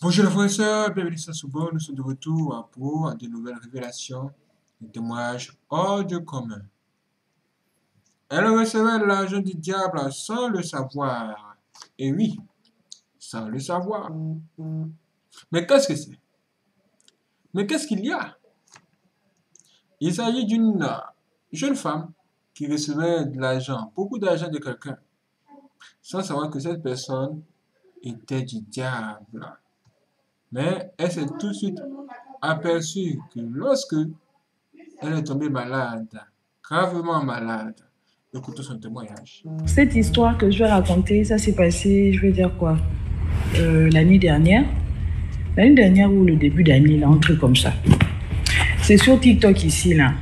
Bonjour les frères et sœurs, bienvenue sur Soubo. Nous sommes de retour pour de nouvelles révélations et témoignages hors du commun. Elle recevait l'argent du diable sans le savoir. Et oui, sans le savoir. Mais qu'est-ce que c'est? Mais qu'est-ce qu'il y a? Il s'agit d'une jeune femme qui recevait de l'argent, beaucoup d'argent de quelqu'un, sans savoir que cette personne était du diable. Mais elle s'est tout de suite aperçue que lorsque elle est tombée malade, gravement malade, écoutez son témoignage. Cette histoire que je vais raconter, ça s'est passé, je vais dire quoi, l'année dernière. L'année dernière ou le début d'année, là, un truc comme ça. C'est sur TikTok ici, là.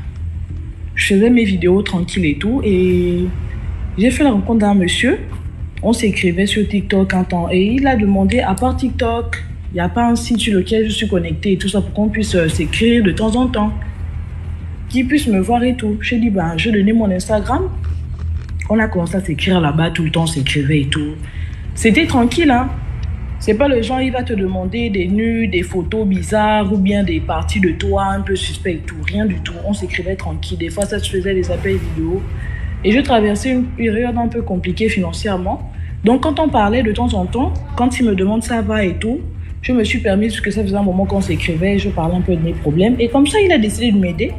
Je faisais mes vidéos tranquilles et tout, et j'ai fait la rencontre d'un monsieur. On s'écrivait sur TikTok un temps, et il a demandé, à part TikTok, il n'y a pas un site sur lequel je suis connectée et tout ça pour qu'on puisse s'écrire de temps en temps, qu'il puisse me voir et tout. J'ai dit, ben, je vais donner mon Instagram. On a commencé à s'écrire là-bas tout le temps, on s'écrivait et tout. C'était tranquille, hein. C'est pas le genre, il va te demander des nus, des photos bizarres ou bien des parties de toi un peu suspectes et tout. Rien du tout. On s'écrivait tranquille. Des fois, ça se faisait des appels vidéo. Et je traversais une période un peu compliquée financièrement. Donc, quand on parlait de temps en temps, quand il me demande ça va et tout, je me suis permise, parce que ça faisait un moment qu'on s'écrivait, je parlais un peu de mes problèmes. Et comme ça, il a décidé de m'aider.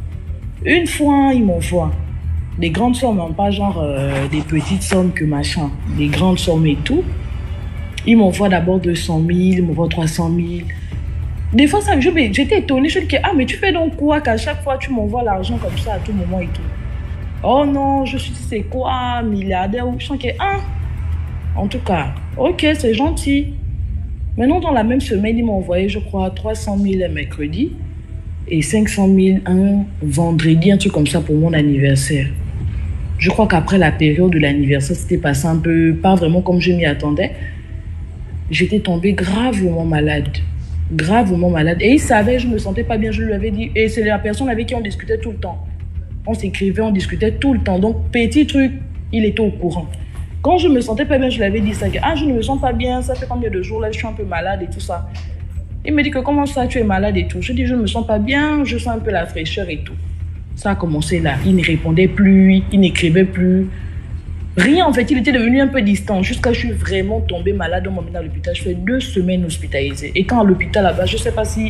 Une fois, il m'envoie des grandes sommes, hein, pas genre des petites sommes que machin, des grandes sommes et tout. Il m'envoie d'abord 200 000, il m'envoie 300 000. Des fois, j'étais étonnée. Je me dis, ah, mais tu fais donc quoi qu'à chaque fois tu m'envoies l'argent comme ça à tout moment et tout? Oh non, je suis dit, c'est quoi, milliardaire ou je sens que, ah, en tout cas, ok, c'est gentil. Maintenant, dans la même semaine, il m'a envoyé, je crois, 300 000 un mercredi et 500 000 un vendredi, un truc comme ça pour mon anniversaire. Je crois qu'après la période de l'anniversaire, c'était passé un peu, pas vraiment comme je m'y attendais. J'étais tombée gravement malade. Gravement malade. Et il savait, je ne me sentais pas bien, je lui avais dit. Et c'est la personne avec qui on discutait tout le temps. On s'écrivait, on discutait tout le temps. Donc, petit truc, il était au courant. Quand je ne me sentais pas bien, je lui avais dit ça. Ah, je ne me sens pas bien, ça fait combien de jours là, je suis un peu malade et tout ça. Il me dit que comment ça, tu es malade et tout. Je dis, je ne me sens pas bien, je sens un peu la fraîcheur et tout. Ça a commencé là. Il ne répondait plus, il n'écrivait plus. Rien en fait, il était devenu un peu distant jusqu'à ce que je suis vraiment tombée malade. On m'a mis à l'hôpital. Je fais 2 semaines hospitalisée. Et quand à l'hôpital là-bas, je ne sais pas si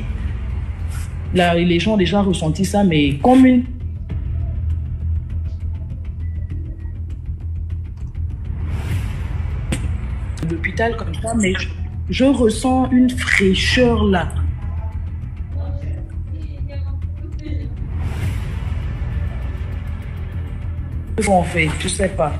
là, les gens ont déjà ressenti ça, mais comme une... L'hôpital comme ça, mais je ressens une fraîcheur là. En fait, je sais pas.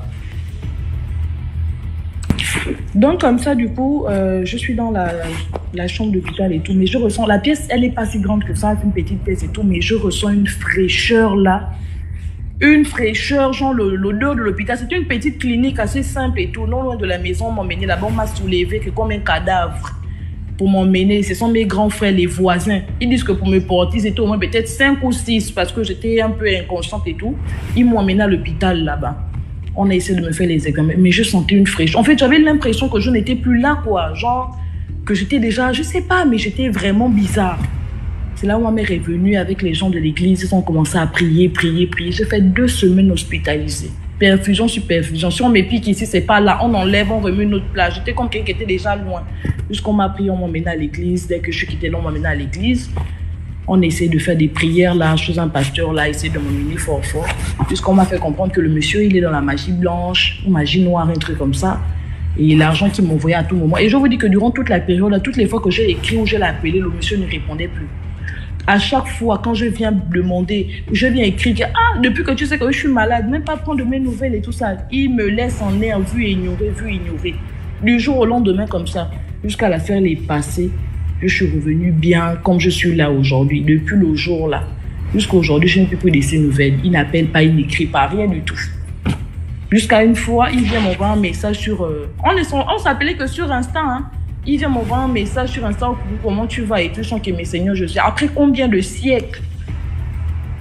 Donc comme ça, du coup, je suis dans la chambre d'hôpital et tout, mais je ressens, la pièce, elle n'est pas si grande que ça, c'est une petite pièce et tout, mais je ressens une fraîcheur là. Une fraîcheur, genre l'odeur de l'hôpital. C'était une petite clinique assez simple et tout, non loin de la maison, on m'a emmené là-bas, on m'a soulevé que comme un cadavre pour m'emmener. Ce sont mes grands frères, les voisins. Ils disent que pour me porter, c'était au moins peut-être 5 ou 6 parce que j'étais un peu inconsciente et tout. Ils m'ont emmené à l'hôpital là-bas. On a essayé de me faire les examens, mais je sentais une fraîcheur. En fait, j'avais l'impression que je n'étais plus là, quoi. Genre, que j'étais déjà, je sais pas, mais j'étais vraiment bizarre. C'est là où ma mère est venue avec les gens de l'église. Ils ont commencé à prier, prier, prier. J'ai fait 2 semaines hospitalisée. Perfusion sur perfusion. Si on me pique ici, c'est pas là. On enlève, on remet une autre place. J'étais comme quelqu'un qui était déjà loin. Jusqu'on m'a pris, on m'a emmené à l'église. Dès que je suis quittée là, on m'a emmené à l'église. On essaie de faire des prières là, chez un pasteur là, essayer de m'emmener fort fort. Puisqu'on m'a fait comprendre que le monsieur, il est dans la magie blanche, ou magie noire, un truc comme ça. Et l'argent qu'il m'envoyait à tout moment. Et je vous dis que durant toute la période, là, toutes les fois que j'ai écrit ou j'ai appelé, le monsieur ne répondait plus. À chaque fois, quand je viens demander, je viens écrire que, ah, depuis que tu sais que je suis malade, même pas prendre de mes nouvelles et tout ça, il me laisse en air, vu et ignoré. Du jour au lendemain comme ça, jusqu'à la faire les passer. Je suis revenue bien comme je suis là aujourd'hui. Depuis le jour là, jusqu'à aujourd'hui, je n'ai plus pris de ces nouvelles. Il n'appelle pas, il n'écrit pas, rien du tout. Jusqu'à une fois, il vient m'envoyer un message sur... On s'appelait que sur Insta, hein. Il vient m'envoyer un message sur Insta, comment tu vas et tout. Je sens que mes seigneurs, je suis... Après combien de siècles?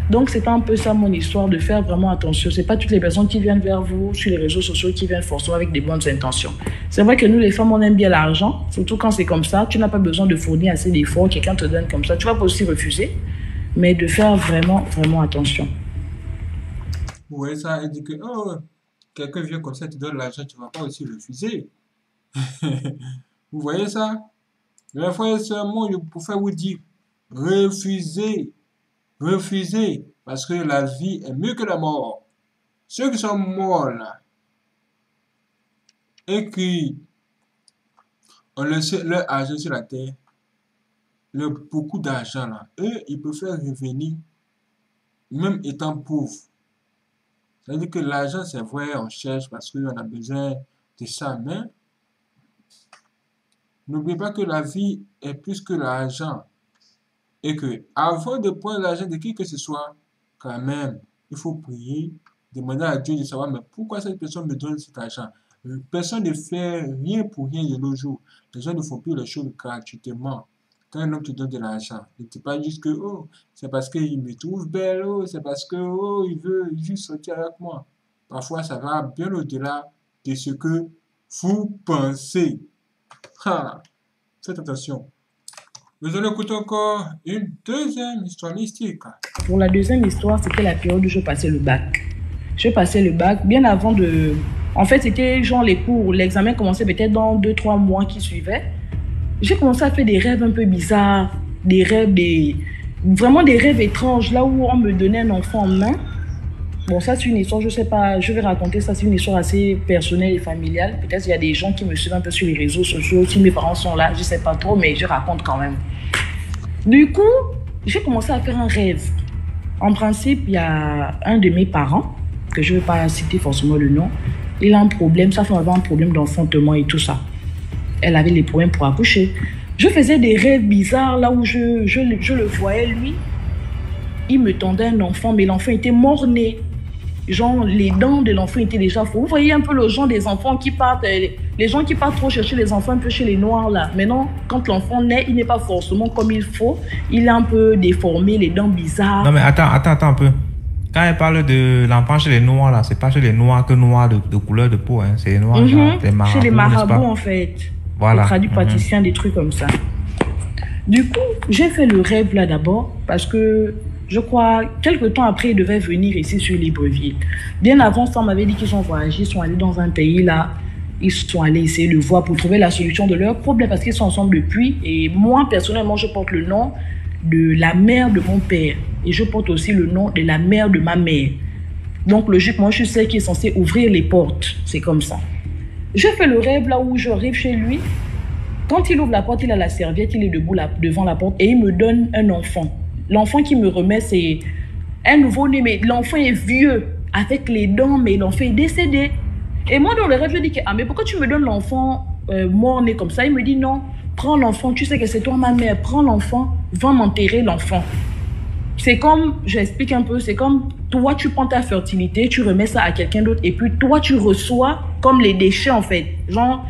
Donc, c'est un peu ça mon histoire, de faire vraiment attention. Ce n'est pas toutes les personnes qui viennent vers vous sur les réseaux sociaux qui viennent forcément avec des bonnes intentions. C'est vrai que nous, les femmes, on aime bien l'argent, surtout quand c'est comme ça. Tu n'as pas besoin de fournir assez d'efforts, quelqu'un te donne comme ça. Tu vas pas aussi refuser, mais de faire vraiment, vraiment attention. Vous voyez ça, il dit que oh, quelqu'un vient comme ça, te donne l'argent, tu ne vas pas aussi refuser. Vous voyez ça? Mais frère, c'est un mot pour faire vous dire refusez, refusez, parce que la vie est mieux que la mort. Ceux qui sont morts là, et qui ont laissé leur argent sur la terre, beaucoup d'argent là, eux, ils peuvent faire revenir, même étant pauvres. C'est-à-dire que l'argent, c'est vrai, on cherche parce qu'on a besoin de ça, mais n'oubliez pas que la vie est plus que l'argent. Et que avant de prendre l'argent de qui que ce soit, quand même, il faut prier, demander à Dieu de savoir, mais pourquoi cette personne me donne cet argent? Personne ne fait rien pour rien de nos jours. Les gens ne font plus les choses gratuitement. Quand un homme te donne de l'argent, ne dis pas juste que, oh, c'est parce qu'il me trouve belle, oh, c'est parce que, oh, il veut juste sortir avec moi. Parfois, ça va bien au-delà de ce que vous pensez. Ha! Faites attention. Nous allons écouter encore une deuxième histoire mystique. Pour la deuxième histoire, c'était la période où je passais le bac. Je passais le bac bien avant de... En fait, c'était genre les cours, l'examen commençait peut-être dans 2-3 mois qui suivaient. J'ai commencé à faire des rêves un peu bizarres, vraiment des rêves étranges, là où on me donnait un enfant en main. Bon, ça c'est une histoire, je sais pas, je vais raconter ça, c'est une histoire assez personnelle et familiale. Peut-être qu'il y a des gens qui me suivent un peu sur les réseaux sociaux, si mes parents sont là, je sais pas trop, mais je raconte quand même. Du coup, j'ai commencé à faire un rêve. En principe, il y a un de mes parents, que je ne vais pas citer forcément le nom, il a un problème, sa femme avait un problème d'enfantement et tout ça. Elle avait des problèmes pour accoucher. Je faisais des rêves bizarres là où je le voyais, lui. Il me tendait un enfant, mais l'enfant était mort-né. Genre, les dents de l'enfant étaient déjà faux. Vous voyez un peu le genre des enfants qui partent, les gens qui partent trop chercher les enfants un peu chez les noirs là. Maintenant, quand l'enfant naît, il n'est pas forcément comme il faut. Il est un peu déformé, les dents bizarres. Non mais attends un peu. Quand elle parle de l'enfant chez les noirs là, c'est pas chez les noirs que noirs de couleur de peau, hein. C'est les noirs genre, des marabouts, chez les marabouts en fait. Voilà. Les traduits praticiens, des trucs comme ça. Du coup, j'ai fait le rêve là d'abord parce que je crois, quelques temps après, ils devaient venir ici sur Libreville. Bien avant ça, on m'avait dit qu'ils ont voyagé, ils sont allés dans un pays là. Ils sont allés essayer de voir pour trouver la solution de leur problème parce qu'ils sont ensemble depuis. Et moi, personnellement, je porte le nom de la mère de mon père. Et je porte aussi le nom de la mère de ma mère. Donc, logiquement, je suis celle qui est censée ouvrir les portes. C'est comme ça. J'ai fait le rêve là où j'arrive chez lui. Quand il ouvre la porte, il a la serviette, il est debout là, devant la porte et il me donne un enfant. L'enfant qu'il me remet, c'est un nouveau-né, mais l'enfant est vieux, avec les dents, mais l'enfant est décédé. Et moi, dans le rêve, je dis que, ah, mais pourquoi tu me donnes l'enfant mort-né comme ça? Il me dit, non, prends l'enfant, tu sais que c'est toi ma mère, prends l'enfant, va m'enterrer l'enfant. C'est comme, j'explique un peu, c'est comme toi, tu prends ta fertilité, tu remets ça à quelqu'un d'autre, et puis toi, tu reçois comme les déchets, en fait. Genre,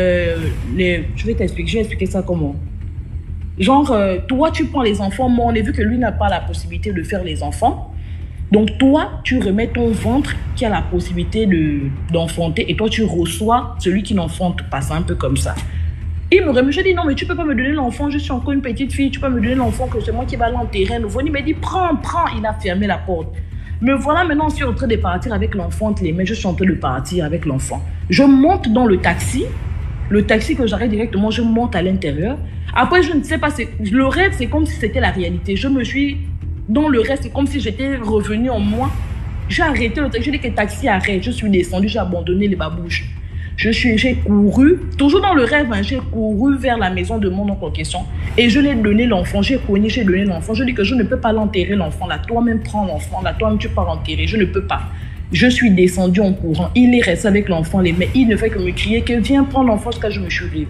je vais t'expliquer, je vais expliquer ça comment. Genre, toi, tu prends les enfants morts, on a vu que lui n'a pas la possibilité de faire les enfants. Donc, toi, tu remets ton ventre qui a la possibilité d'enfanter, et toi, tu reçois celui qui n'enfante pas. C'est un peu comme ça. Il me remet, je dis non, mais tu peux pas me donner l'enfant, je suis encore une petite fille, tu peux me donner l'enfant que c'est moi qui va l'enterrer. Il me dit, prends. Il a fermé la porte. Me voilà maintenant, je suis en train de partir avec l'enfant entre les mains, je suis en train de partir avec l'enfant. Je monte dans le taxi que j'arrête directement, je monte à l'intérieur. Après, je ne sais pas, le rêve, c'est comme si c'était la réalité. Dans le rêve, c'est comme si j'étais revenue en moi. J'ai arrêté le taxi, j'ai dit que le taxi arrête, je suis descendue, j'ai abandonné les babouches. J'ai couru, toujours dans le rêve, hein, j'ai couru vers la maison de mon oncle en question et je lui ai donné l'enfant, j'ai donné l'enfant. Je dis que je ne peux pas l'enterrer l'enfant là, toi-même prends l'enfant là, toi-même tu peux pas l'enterrer, je ne peux pas. Je suis descendue en courant, il est resté avec l'enfant, mais il ne fait que me crier que viens prendre l'enfant jusqu'à ce que je me suis réveillée.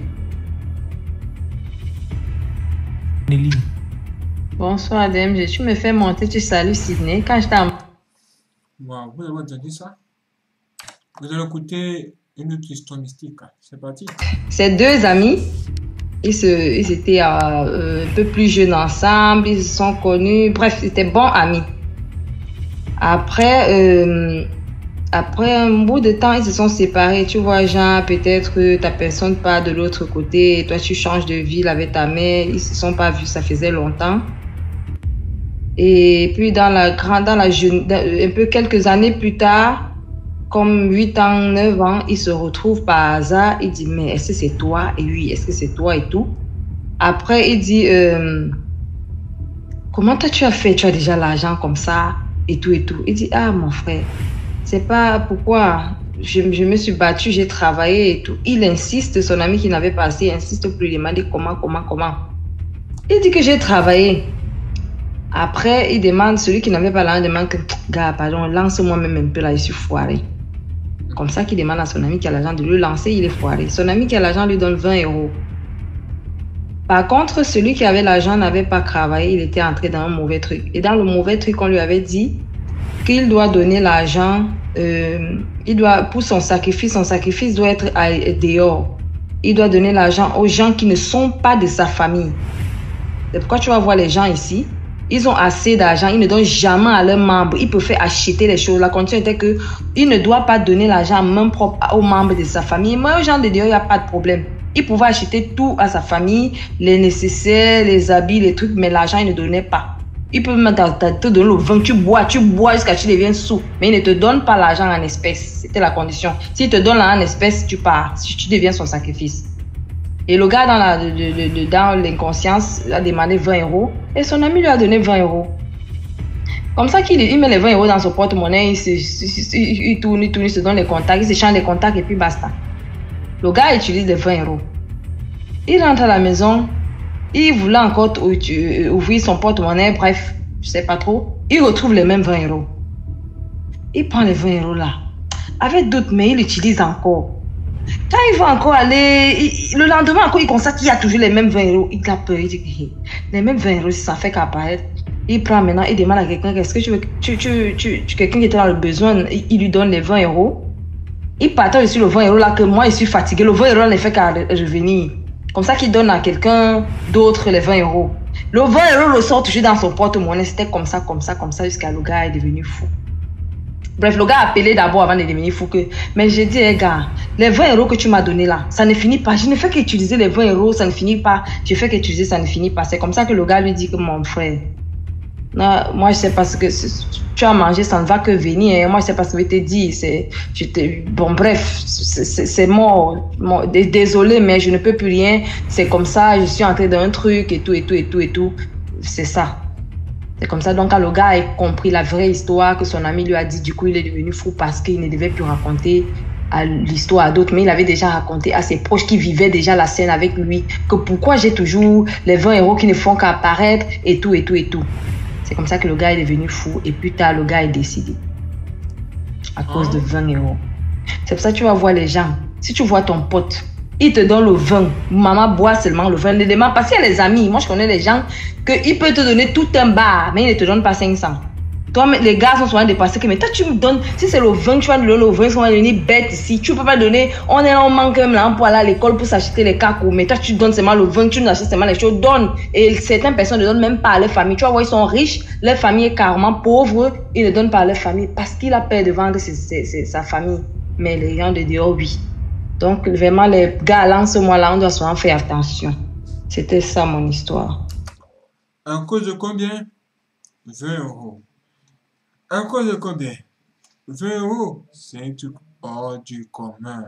Nelly. Bonsoir DMG, tu me fais monter, tu salues Sydney quand je t'en... Wow, vous avez entendu ça? Vous allez écouter une autre histoire mystique. C'est parti. Ces deux amis, ils étaient un peu plus jeunes ensemble, ils se sont connus, bref, ils étaient bons amis. Après un bout de temps, ils se sont séparés. Tu vois, genre, peut-être que ta personne part de l'autre côté et toi, tu changes de ville avec ta mère. Ils se sont pas vus, ça faisait longtemps. Et puis, un peu quelques années plus tard, comme 8 ans, 9 ans, ils se retrouvent par hasard. Il dit, mais est-ce que c'est toi? Et oui, est-ce que c'est toi et tout? Après, il dit, comment toi tu as fait? Tu as déjà l'argent comme ça et tout et tout. Il dit, ah, mon frère, c'est pas pourquoi je me suis battue, j'ai travaillé et tout. Il insiste, son ami qui n'avait pas assez, il insiste plus, il demande comment. Il dit que j'ai travaillé. Après, il demande, celui qui n'avait pas l'argent demande que, gars, pardon, lance-moi même un peu là, je suis foiré. Comme ça qu'il demande à son ami qui a l'argent de lui lancer, il est foiré. Son ami qui a l'argent lui donne 20 euros. Par contre, celui qui avait l'argent n'avait pas travaillé, il était entré dans un mauvais truc. Et dans le mauvais truc, on lui avait dit qu'il doit donner l'argent, pour son sacrifice doit être dehors. Il doit donner l'argent aux gens qui ne sont pas de sa famille. C'est pourquoi tu vas voir les gens ici, ils ont assez d'argent, ils ne donnent jamais à leurs membres. Ils peuvent acheter les choses. La condition était qu'il ne doit pas donner l'argent même propre aux membres de sa famille. Mais aux gens de dehors, il n'y a pas de problème. Il pouvait acheter tout à sa famille, les nécessaires, les habits, les trucs, mais l'argent, il ne donnait pas. Il peut même te donner le vin, tu bois jusqu'à ce que tu deviens sous. Mais il ne te donne pas l'argent en espèces. C'était la condition. S'il te donne l'argent en espèces, tu pars. Si tu deviens son sacrifice. Et le gars, dans l'inconscience, a demandé 20 euros. Et son ami lui a donné 20 euros. Comme ça qu'il met les 20 euros dans son porte-monnaie, il tourne, il se donne les contacts, il s'échange les contacts et puis basta. Le gars utilise les 20 euros. Il rentre à la maison, il voulait encore ouvrir son porte-monnaie, bref, je sais pas trop. Il retrouve les mêmes 20 euros. Il prend les 20 euros là. Avec d'autres, mais il utilise encore. Quand il va encore aller, le lendemain encore, il constate qu'il y a toujours les mêmes 20 euros. Il a peur, il dit, les mêmes 20 euros, ça fait qu'apparaître. Il prend maintenant, il demande à quelqu'un, est-ce que tu veux, quelqu'un qui était dans le besoin, il lui donne les 20 euros. Il partage sur le 20 euros là que moi, je suis fatigué. Le 20 euros ne fait qu'à revenir. Comme ça qu'il donne à quelqu'un d'autre les 20 euros. Le 20 euros ressort toujours dans son porte-monnaie. C'était comme ça, jusqu'à le gars est devenu fou. Bref, le gars a appelé d'abord avant de devenir fou. Mais j'ai dit, hey gars, les 20 euros que tu m'as donné là, ça ne finit pas. Je ne fais qu'utiliser les 20 euros, ça ne finit pas. Je fais qu'utiliser, ça ne finit pas. C'est comme ça que le gars lui dit que mon frère, non, moi je sais pas ce que tu as mangé, ça ne va que venir. Moi je sais pas ce que je t'ai dit. Bon bref, c'est mort. Désolé, mais je ne peux plus rien. C'est comme ça, je suis entré dans un truc et tout. C'est ça. C'est comme ça. Donc quand le gars a compris la vraie histoire que son ami lui a dit, du coup il est devenu fou parce qu'il ne devait plus raconter l'histoire à d'autres, mais il avait déjà raconté à ses proches qui vivaient déjà la scène avec lui que pourquoi j'ai toujours les 20 euros qui ne font qu'apparaître et tout. C'est comme ça que le gars est devenu fou. Et plus tard, le gars est décédé. À cause de 20 euros. C'est pour ça que tu vas voir les gens. Si tu vois ton pote, il te donne le vin. Maman boit seulement le vin. Ne demande pas. S'il y a les amis, moi je connais les gens, qu'il peut te donner tout un bar, mais il ne te donne pas 500. Toi, les gars sont souvent dépassés. Mais toi, tu me donnes, si c'est le vin, tu vas donner le vin, ils sont devenir bêtes ici. Tu ne peux pas donner, on manque même là pour aller à l'école pour s'acheter les cacos. Mais toi, tu donnes seulement le vin, tu nous achètes seulement les choses. Donne. Et certaines personnes ne donnent même pas à leur famille. Tu vas voir, ils sont riches, leur famille est carrément pauvre. Ils ne donnent pas à leur famille parce qu'il a peur de vendre sa famille. Mais les gens de dehors, oui. Donc, vraiment, les gars, là, en ce mois-là, on doit souvent faire attention. C'était ça, mon histoire. En cause de combien? 20 euros. En cause de combien? 20 euros. C'est un truc hors du commun.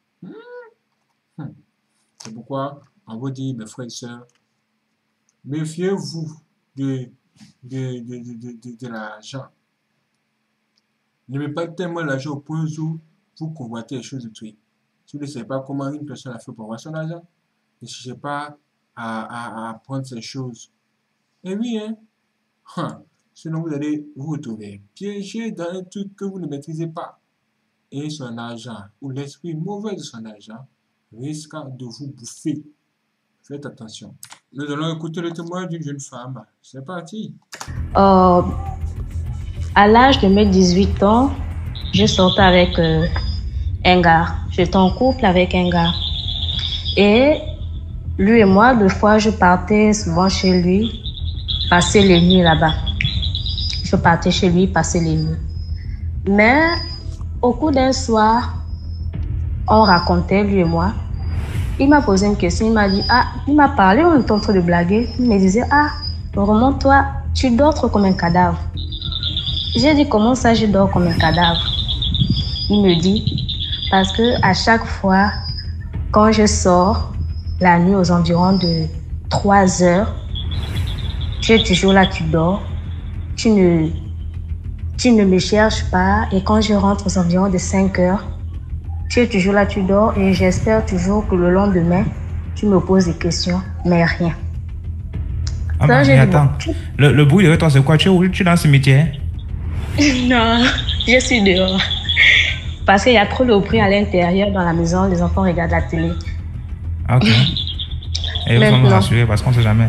C'est pourquoi on vous dit, mes frères et sœurs, méfiez-vous de l'argent. N'aimez pas tellement l'argent au point où vous convoitez les choses de tout. Si vous ne savez pas comment une personne a fait pour avoir son argent, ne cherchez pas à prendre ces choses. Et oui, sinon vous allez vous retrouver piégé dans un truc que vous ne maîtrisez pas. Et son argent, ou l'esprit mauvais de son argent, risque de vous bouffer. Faites attention. Nous allons écouter le témoignage d'une jeune femme. C'est parti. À l'âge de mes 18 ans, je sortais avec un gars. J'étais en couple avec un gars. Et lui et moi, des fois, je partais souvent chez lui, passer les nuits là-bas. Je partais chez lui passer les nuits. Mais au cours d'un soir, on racontait, lui et moi. Il m'a posé une question, il m'a dit, il m'a parlé, on était en train de blaguer. Il me disait, vraiment toi, tu dors trop comme un cadavre. J'ai dit, comment ça, je dors comme un cadavre? Il me dit, parce que à chaque fois, quand je sors, la nuit aux environs de 3 heures, tu es toujours là, tu dors. Tu ne me cherches pas. Et quand je rentre aux environs de 5 heures, tu es toujours là, tu dors. Et j'espère toujours que le lendemain, tu me poses des questions, mais rien. Mais attends, le bruit de toi, c'est quoi? Tu es où? Tu es dans le cimetière? Non, je suis dehors. Parce qu'il y a trop de bruit à l'intérieur dans la maison, les enfants regardent la télé. Ok. Et vous nous rassurer parce qu'on ne sait jamais.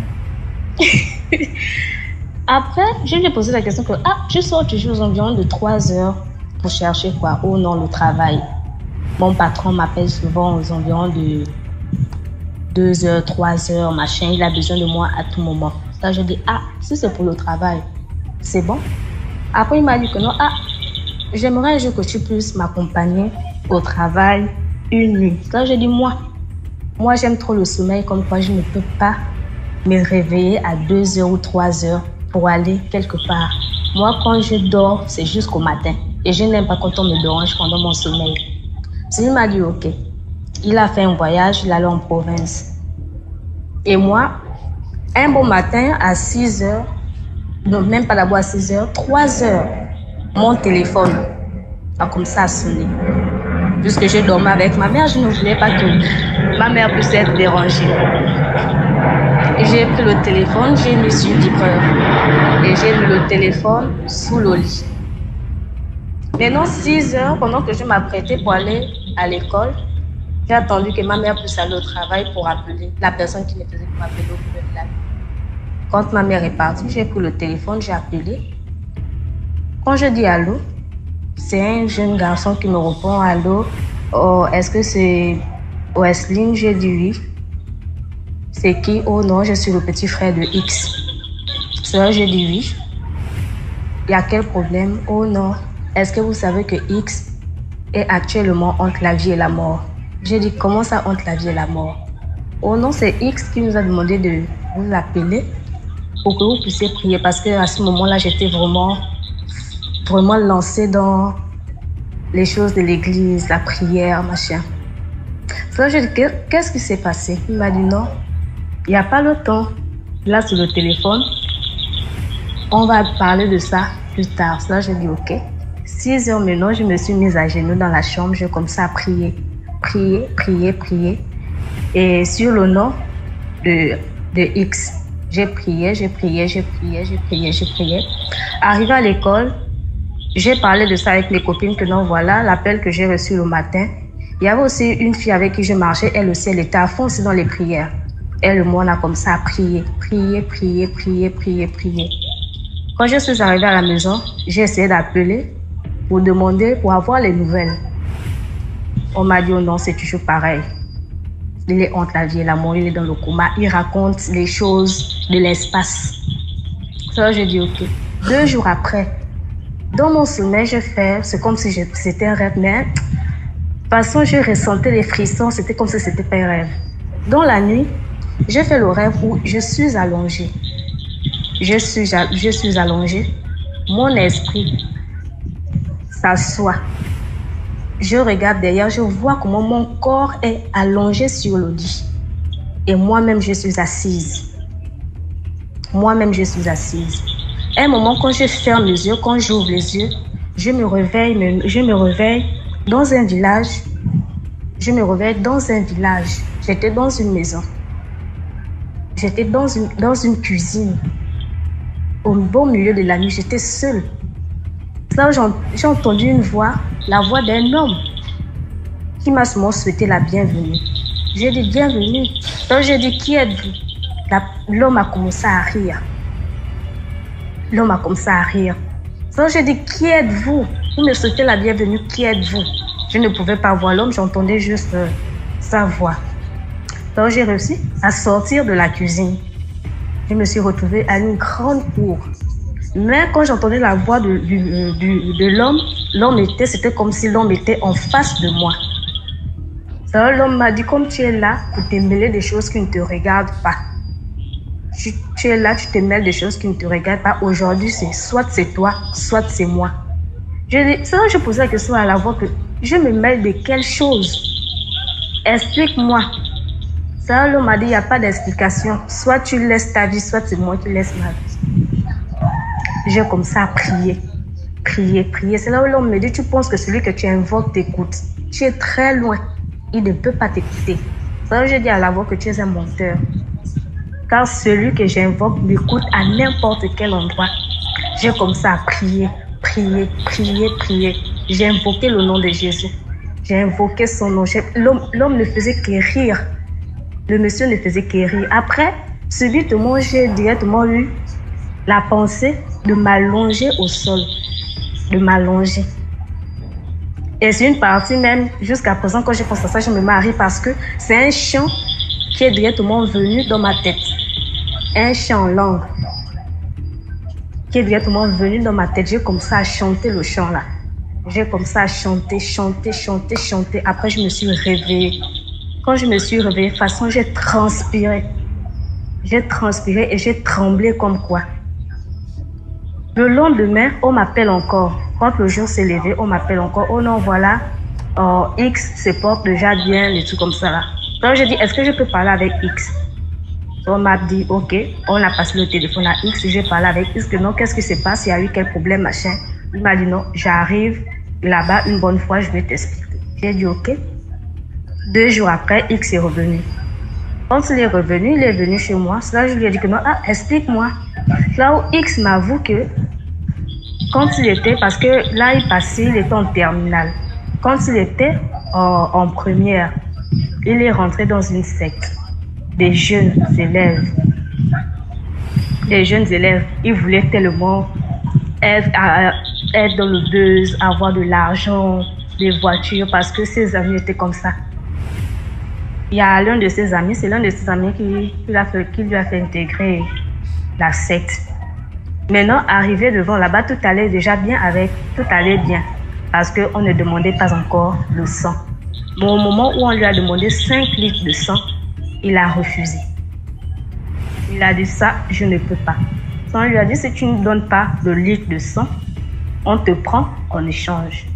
Après, je lui ai posé la question que je sors toujours aux environs de 3 heures pour chercher quoi? Oh non, le travail. Mon patron m'appelle souvent aux environs de 2 heures, 3 heures, machin. Il a besoin de moi à tout moment. Là, je dis, si c'est pour le travail, c'est bon. Après, il m'a dit que non, j'aimerais que tu puisses m'accompagner au travail une nuit. Là, je dis, moi, j'aime trop le sommeil, comme quoi je ne peux pas me réveiller à 2 heures ou 3 heures pour aller quelque part. Moi, quand je dors, c'est jusqu'au matin. Et je n'aime pas quand on me dérange pendant mon sommeil. Il m'a dit, ok. Il a fait un voyage, il allait en province. Et moi, un bon matin, à 6 heures, non, même pas d'abord à 6 heures, 3 heures, mon téléphone a commencé à sonner. Puisque je dormais avec ma mère, je ne voulais pas que ma mère puisse être dérangée. Et j'ai pris le téléphone, j'ai mis sur vibreur. Et j'ai mis le téléphone sous le lit. Maintenant, 6 heures, pendant que je m'apprêtais pour aller à l'école, j'ai attendu que ma mère puisse aller au travail pour appeler la personne qui me faisait pour appeler au bout de la nuit. Quand ma mère est partie, j'ai pris le téléphone, j'ai appelé. Quand je dis allô, c'est un jeune garçon qui me répond allô. Oh, est-ce que c'est Wesley? J'ai dit oui. C'est qui? Oh non, je suis le petit frère de X. Ça, j'ai dit oui. Il y a quel problème? Oh non. Est-ce que vous savez que X est actuellement entre la vie et la mort? J'ai dit comment ça entre la vie et la mort? Oh non, c'est X qui nous a demandé de vous appeler pour que vous puissiez prier parce qu'à ce moment-là, j'étais vraiment lancée dans les choses de l'église, la prière, machin. Donc, j'ai dit, qu'est-ce qui s'est passé? Il m'a dit non, il n'y a pas le temps. Là, sur le téléphone, on va parler de ça plus tard. Là, j'ai dit ok. 6 heures maintenant, je me suis mise à genoux dans la chambre, je commençais à prier. Prier. Et sur le nom de X, j'ai prié. Arrivé à l'école, j'ai parlé de ça avec mes copines que non, voilà, l'appel que j'ai reçu le matin. Il y avait aussi une fille avec qui je marchais, elle aussi, elle était à fond aussi dans les prières. Elle et moi, on a commencé à prier. Quand je suis arrivée à la maison, j'ai essayé d'appeler pour avoir les nouvelles. On m'a dit, oh non, c'est toujours pareil. Il est entre la vie et la mort, il est dans le coma. Il raconte les choses de l'espace. Ça, j'ai dit, ok. 2 jours après, dans mon sommeil, c'est comme si c'était un rêve. Mais de toute façon, je ressentais les frissons, c'était comme si c'était pas un rêve. Dans la nuit, j'ai fait le rêve où je suis allongée. Je suis allongée. Mon esprit s'assoit. Je regarde derrière, je vois comment mon corps est allongé sur le lit. Et moi-même, je suis assise. À un moment, quand je ferme les yeux, quand j'ouvre les yeux, je me réveille dans un village. J'étais dans une maison. J'étais dans une cuisine. Au beau milieu de la nuit, j'étais seule. Là, j'ai entendu une voix, la voix d'un homme qui m'a sûrement souhaité la bienvenue. J'ai dit bienvenue. Donc j'ai dit qui êtes-vous? L'homme a commencé à rire. Donc j'ai dit qui êtes-vous? Vous me souhaitez la bienvenue, qui êtes-vous? Je ne pouvais pas voir l'homme, j'entendais juste sa voix. Donc j'ai réussi à sortir de la cuisine. Je me suis retrouvée à une grande cour. Mais quand j'entendais la voix de l'homme, c'était comme si l'homme était en face de moi. Alors l'homme m'a dit, comme tu es là pour te mêler des choses qui ne te regardent pas. Tu es là, tu te mêles des choses qui ne te regardent pas. Aujourd'hui, soit c'est toi, soit c'est moi. Je posais la question à la voix que je me mêle de quelle chose? Explique-moi. Ça, l'homme m'a dit, il n'y a pas d'explication. Soit tu laisses ta vie, soit c'est moi qui laisse ma vie. J'ai comme ça prié. C'est là où l'homme me dit, tu penses que celui que tu invoques t'écoute. Tu es très loin. Il ne peut pas t'écouter. C'est là où j'ai dit à la voix que tu es un menteur. Car celui que j'invoque m'écoute à n'importe quel endroit. J'ai comme ça prié. J'ai invoqué le nom de Jésus. J'ai invoqué son nom. L'homme ne faisait que rire. Le monsieur ne faisait que rire. Après, subitement, j'ai directement eu la pensée de m'allonger au sol. De m'allonger. Et c'est une partie même, jusqu'à présent, quand je pense à ça, je me marie parce que c'est un chant qui est directement venu dans ma tête. Un chant en langue qui est directement venu dans ma tête. J'ai commencé à chanter le chant là. J'ai commencé à chanter. Après, je me suis réveillée. Quand je me suis réveillée, de toute façon, j'ai transpiré. Et j'ai tremblé comme quoi. Le lendemain, on m'appelle encore. Quand le jour s'est levé, on m'appelle encore. Oh non, voilà, X se porte déjà bien, les trucs comme ça là. Donc j'ai dit, est-ce que je peux parler avec X? On m'a dit, ok, on a passé le téléphone à X, j'ai parlé avec X, que non, qu'est-ce qui se passe, il y a eu quel problème, machin. Il m'a dit, non, j'arrive là-bas une bonne fois, je vais t'expliquer. J'ai dit, ok. 2 jours après, X est revenu. Quand il est venu chez moi. Là, je lui ai dit que non, explique-moi. Là où X m'avoue que quand il était, parce que là, il était en terminale. Quand il était en première, il est rentré dans une secte des jeunes élèves. Il voulait tellement être dans le buzz, avoir de l'argent, des voitures, parce que ses amis étaient comme ça. Il y a l'un de ses amis, c'est l'un de ses amis qui lui a fait intégrer la secte. Maintenant, arrivé devant là-bas, tout allait déjà bien parce qu'on ne demandait pas encore le sang. Mais au moment où on lui a demandé 5 litres de sang, il a refusé. Il a dit ça, je ne peux pas. On lui a dit, si tu ne donnes pas de litre de sang, on te prend en échange.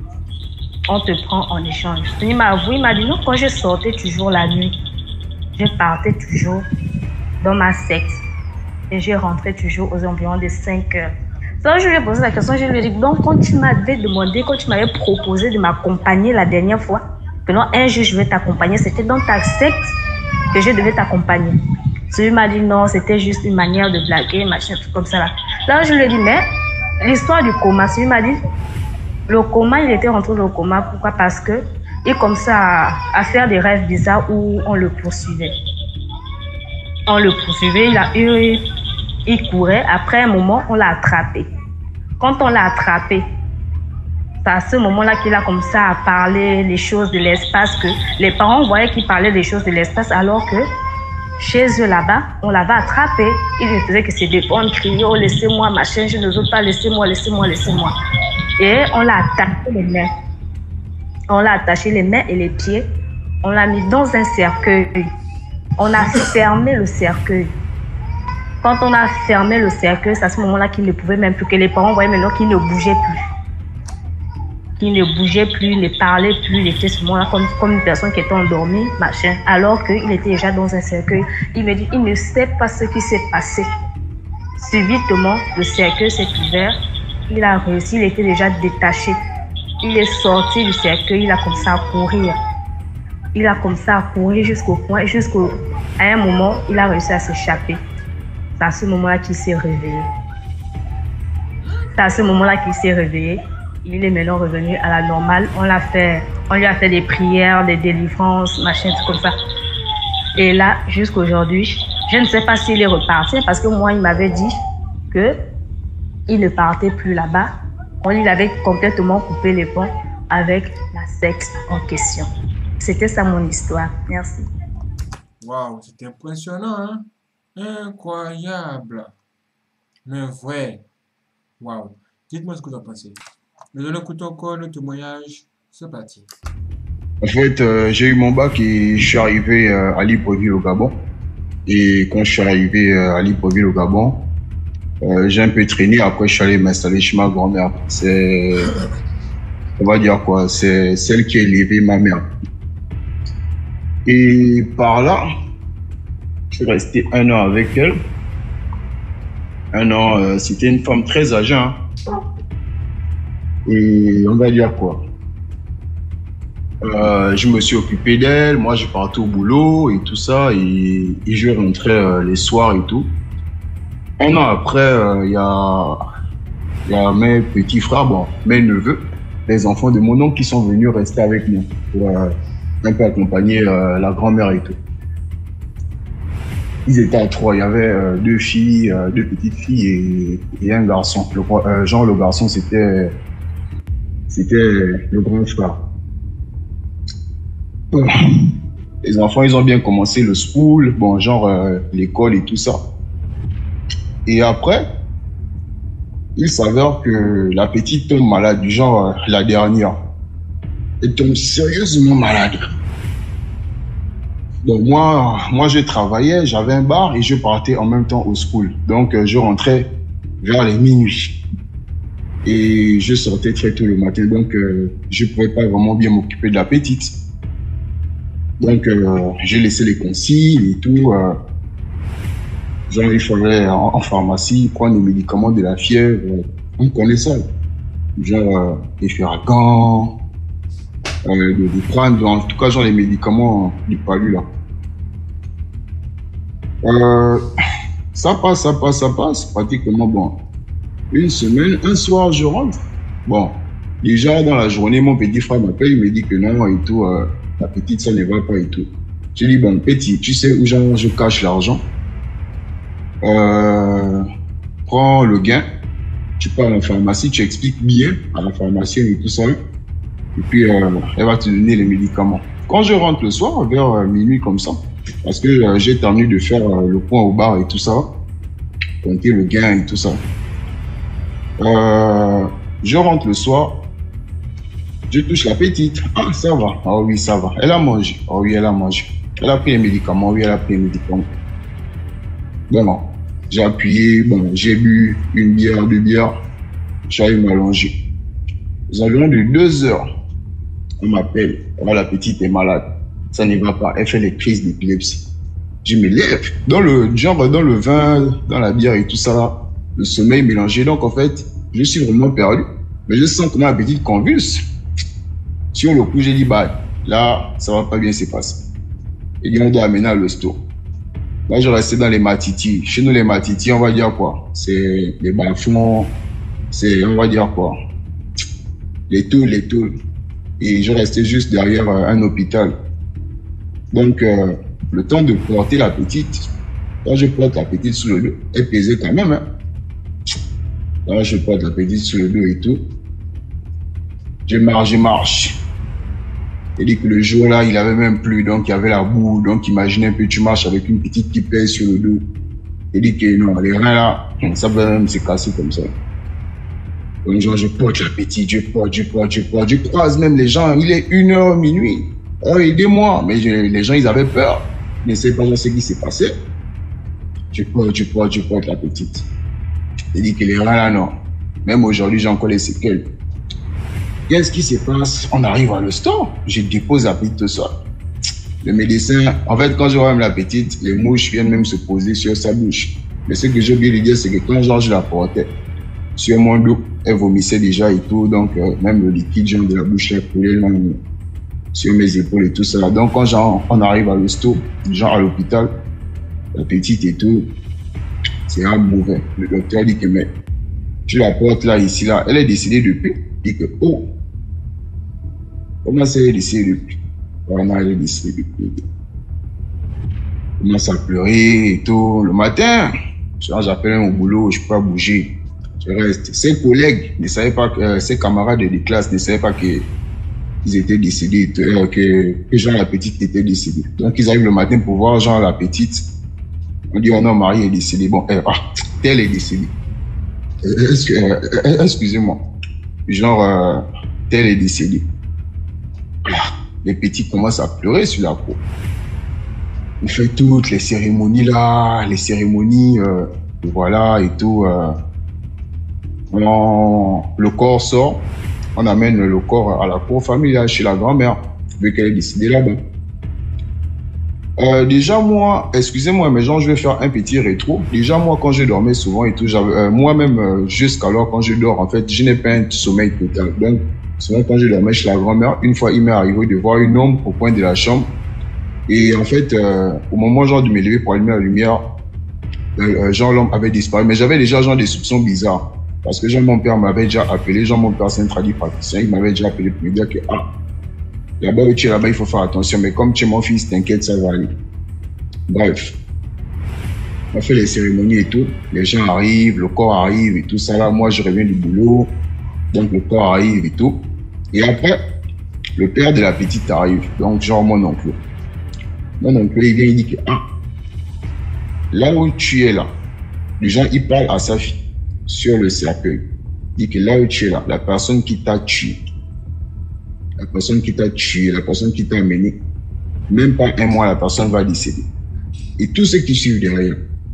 Il m'a avoué, il m'a dit non, quand je sortais toujours la nuit, je partais toujours dans ma secte et je rentrais toujours aux environs de 5 heures. Donc je lui ai posé la question, je lui ai dit, donc quand tu m'avais proposé de m'accompagner la dernière fois, que non, un jour je vais t'accompagner, c'était dans ta secte que je devais t'accompagner. Celui m'a dit non, c'était juste une manière de blaguer, machin, tout comme ça là. Là je lui ai dit, mais l'histoire du coma, celui m'a dit, le coma, il était rentré dans le coma. Pourquoi? Parce que il commençait à faire des rêves bizarres où on le poursuivait. Il courait. Après un moment, on l'a attrapé. Quand on l'a attrapé, c'est à ce moment-là qu'il a commencé à parler des choses de l'espace, que les parents voyaient qu'il parlait des choses de l'espace, alors que chez eux là-bas, on l'avait attrapé. Il ne faisait que se défendre, crier, oh laissez-moi, machin, je ne veux pas, laissez-moi. Et on l'a attaché les mains et les pieds. On l'a mis dans un cercueil. On a fermé le cercueil. Quand on a fermé le cercueil, c'est à ce moment-là qu'il ne pouvait même plus, que les parents voyaient maintenant qu'il ne bougeait plus. Il ne parlait plus. Il était ce moment-là comme une personne qui était endormie, machin. Alors qu'il était déjà dans un cercueil. Il me dit, il ne sait pas ce qui s'est passé. Subitement, le cercueil s'est ouvert. Il a réussi, il était déjà détaché. Il est sorti du cercueil, il a commencé à courir. Jusqu'au point, à un moment, il a réussi à s'échapper. C'est à ce moment-là qu'il s'est réveillé. Il est maintenant revenu à la normale. On lui a fait des prières, des délivrances, machin, tout comme ça. Et là, jusqu'aujourd'hui, je ne sais pas s'il est reparti, parce que moi, il m'avait dit que il ne partait plus là-bas. Il avait complètement coupé les ponts avec la secte en question. C'était ça mon histoire. Merci. Waouh, c'était impressionnant, hein? Incroyable. Mais vrai. Waouh. Dites-moi ce que vous en pensez. Nous allons écouter encore nos témoignages. C'est parti. En fait, j'ai eu mon bac et je suis arrivé à Libreville au Gabon. Et quand je suis arrivé à Libreville au Gabon, j'ai un peu traîné. Après, je suis allé m'installer chez ma grand-mère. On va dire quoi, c'est celle qui a élevé ma mère. Et par là, je suis resté 1 an avec elle. 1 an, c'était une femme très âgée. Hein. Et on va dire quoi, je me suis occupé d'elle, moi je partais au boulot et tout ça, et je rentrais les soirs et tout. 1 an après, il y a mes petits frères, bon, mes neveux, les enfants de mon oncle qui sont venus rester avec nous pour un peu accompagner la grand-mère et tout. Ils étaient à 3, il y avait 2 filles, 2 petites filles et un garçon. Genre le garçon c'était le grand frère. Les enfants, ils ont bien commencé le school, bon, genre l'école et tout ça. Et après, il s'avère que la petite tombe malade, du genre la dernière. Elle tombe sérieusement malade. Donc moi je travaillais, j'avais un bar et je partais en même temps au school. Donc je rentrais vers les minuit. Et je sortais très tôt le matin, donc je ne pouvais pas vraiment bien m'occuper de la petite. Donc, j'ai laissé les consignes et tout. Genre, il fallait en pharmacie prendre les médicaments de la fièvre. On connaît ça. Genre, les Ferragant, de prendre, en tout cas, genre les médicaments du palu, là. Ça passe. Pratiquement, bon. 1 semaine, un soir, je rentre. Bon, déjà, dans la journée, mon petit frère m'appelle, il me dit que non et tout. La petite, ça ne va pas et tout. Je dis, bon, petit, tu sais où je cache l'argent? Prends le gain, tu pars à la pharmacie, tu expliques bien à la pharmacienne et tout ça. Et puis, elle va te donner les médicaments. Quand je rentre le soir, vers minuit comme ça, parce que j'ai terminé de faire le point au bar et tout ça, compter le gain et tout ça. Je rentre le soir. Je touche la petite. Ah, ça va. Ah oui, ça va. Elle a mangé. Ah oui, elle a mangé. Elle a pris les médicaments. Oui, elle a pris les médicaments. Bon, j'ai appuyé. Bon, j'ai bu 1 bière, 2 bières. J'allais m'allonger. Aux environs de 2 heures, on m'appelle. Oh, la petite est malade. Ça ne va pas. Elle fait les crises d'épilepsie. Je me lève. Dans le vin, dans la bière et tout ça, le sommeil mélangé. Donc, en fait, je suis vraiment perdu. Mais je sens comment la petite convulse. Sur le coup, j'ai dit, bah, là, ça va pas bien se passer. Et on doit amener à l'hosto. Là, je restais dans les matitis. Chez nous, les matitis, on va dire quoi? C'est les bas-fonds. C'est, on va dire quoi? Les tôles. Et je restais juste derrière un hôpital. Donc, le temps de porter la petite, quand je porte la petite sur le dos, elle pesait quand même, hein. Là, je porte la petite sur le dos et tout. Je marche. Il dit que le jour-là, il avait même plu, donc il y avait la boue. Donc, imaginez un peu, tu marches avec une petite qui pèse sur le dos. Il dit que non, les reins là, ça va même se casser comme ça. Donc, genre, je porte la petite, je porte. Je croise même les gens, il est 1h minuit. Oh, aidez-moi. Mais les gens, ils avaient peur. Ils ne savaient pas ce qui s'est passé. Je porte la petite. Il dit que les reins là, non. Même aujourd'hui, j'ai encore les séquelles. Qu'est-ce qui se passe? On arrive à l'hosto. Je dépose la petite au sol. Le médecin, en fait, quand je vois même la petite, les mouches viennent même se poser sur sa bouche. Mais ce que j'ai oublié de dire, c'est que quand je la portais sur mon dos, elle vomissait déjà et tout. Donc, même le liquide, genre de la bouche, elle coulait sur mes épaules et tout ça. Donc, quand on arrive à l'hosto, genre à l'hôpital, la petite et tout, c'est un mauvais. Le docteur dit que, mais, je la porte là, ici, là. Elle est décédée depuis. Il dit que, oh, comment ça, elle est décédée depuis? Vraiment, elle est décédée depuis. Elle commence à pleurer et tout. Le matin, j'appelle au boulot, je ne peux pas bouger. Je reste. Ses collègues ne savaient pas, ses camarades de classe ne savaient pas qu'ils étaient décédés, que genre la petite était décédée. Donc, ils arrivent le matin pour voir genre la petite. On dit, oh non, Marie est décédée. Bon, elle est décédée. Excusez-moi. Genre, tel est décédé. Ah, les petits commencent à pleurer sur la cour. On fait toutes les cérémonies là, les cérémonies, voilà, et tout. Le corps sort, on amène le corps à la cour familiale chez la grand-mère, vu qu'elle est décédée là-bas. Déjà, moi, excusez-moi, mais genre, je vais faire un petit rétro. Déjà, moi, quand je dormais souvent et tout, moi-même, jusqu'alors, quand je dors, en fait, je n'ai pas un sommeil total. Donc, souvent, quand je dormais chez la grand-mère, une fois, il m'est arrivé de voir une ombre au coin de la chambre. Et en fait, au moment, genre, de me lever pour allumer la lumière, genre, l'homme avait disparu. Mais j'avais déjà, genre, des soupçons bizarres. Parce que, genre, mon père m'avait déjà appelé. Genre, mon père, c'est un tradit praticien. Il m'avait déjà appelé pour me dire que, ah, là-bas où tu es là-bas, il faut faire attention. Mais comme tu es mon fils, t'inquiète, ça va aller. Bref, on fait les cérémonies et tout. Les gens arrivent, le corps arrive et tout ça là. Moi, je reviens du boulot. Donc, le corps arrive et tout. Et après, le père de la petite arrive. Donc, genre mon oncle. Mon oncle, il vient, il dit que, ah, là où tu es là, les gens, il parle à sa fille sur le cercueil. Il dit que là où tu es là, la personne qui t'a tué, la personne qui t'a tué, la personne qui t'a amené, même pas un mois, la personne va décéder. Et tous ceux qui suivent derrière,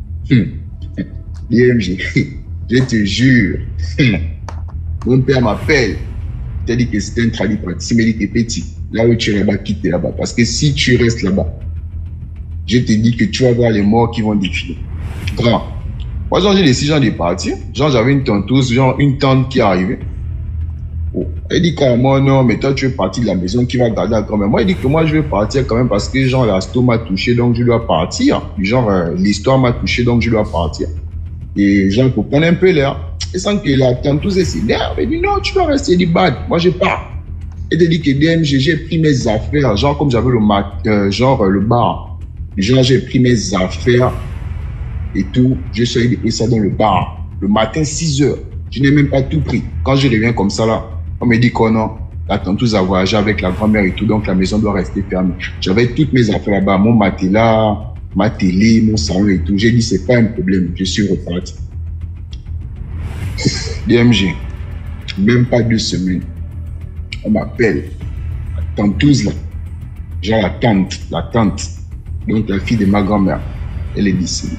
DMG, je te jure, mon père m'appelle, il t'a dit que c'était un tradit praticien, il m'a dit que petit, là où tu es là-bas, quitte là-bas. Parce que si tu restes là-bas, je te dis que tu vas voir les morts qui vont défiler. Grand. Moi, genre, j'ai décidé de partir. Genre, j'avais une tonteuse, genre, une tante qui est arrivée. Oh. Elle dit carrément, non, mais toi, tu es parti de la maison, qui va garder la grand-mère. Moi, il dit que moi, je vais partir quand même parce que, genre, la sto m'a touché, donc je dois partir. Genre, l'histoire m'a touché, donc je dois partir. Et, genre, pour prendre un peu l'air. Et sans que la tonteuse s'énerve, elle dit, non, tu dois rester du bad. Moi, je pars. Elle te dit que DMG, j'ai pris mes affaires, genre, comme j'avais le bar. Genre, j'ai pris mes affaires et tout. Je suis allé déposer ça dans le bar. Le matin, 6 heures. Je n'ai même pas tout pris. Quand je reviens comme ça, là, on me dit qu'on non. La tonteuse a voyagé avec la grand-mère et tout, donc la maison doit rester fermée. J'avais toutes mes affaires là-bas, mon matelas, ma télé, mon salon et tout. J'ai dit, c'est pas un problème. Je suis reparti. DMG, même pas 2 semaines. On m'appelle. La tonteuse là. Genre la tante. Donc la fille de ma grand-mère. Elle est décédée.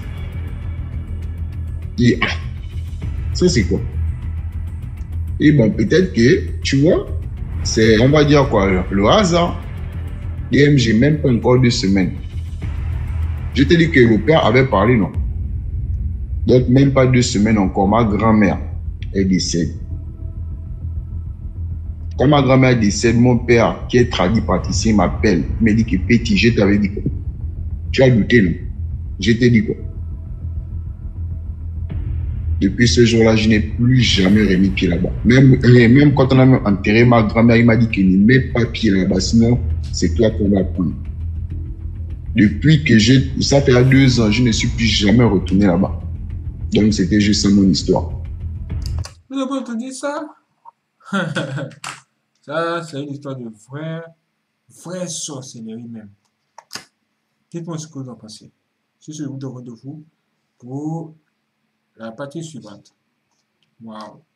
Et ah, ça c'est quoi? Et bon, peut-être que, tu vois, c'est, on va dire quoi, le hasard. DMG, même pas encore 2 semaines. Je te dis que le père avait parlé, non? Donc, même pas 2 semaines encore, ma grand-mère est décédée. Quand ma grand-mère décède, mon père, qui est tradit praticien, m'appelle. Il me dit que petit, je t'avais dit quoi? Tu as douté, non? Je t'ai dit quoi? Depuis ce jour-là, je n'ai plus jamais remis pied là-bas. Même quand on a enterré ma grand-mère, il m'a dit qu'il ne met pas pied là-bas, sinon c'est toi qu'on va prendre. Depuis que ça fait 2 ans, je ne suis plus jamais retourné là-bas. Donc c'était juste ça mon histoire. Vous avez entendu ça? Ça, c'est une histoire de vraie sorcellerie même. Dites-moi ce que vous en pensez. Si je vous donne rendez-vous pour la partie suivante. Waouh!